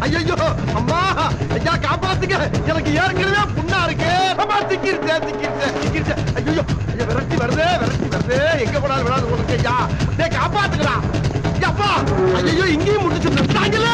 ஐயோ அம்மா ஐயா காப்பாத்துங்க எனக்கு ஏற்கனவே புண்ணா இருக்கு அம்மா திக்கிருச்சேன் ஐயோ ஐயா விரட்டி வருது எங்க போனாலும் விடாது உங்களுக்கு ஐயா டேய் காப்பாத்துக்கடா அப்பா ஐயோ இங்கேயும் முடிச்சு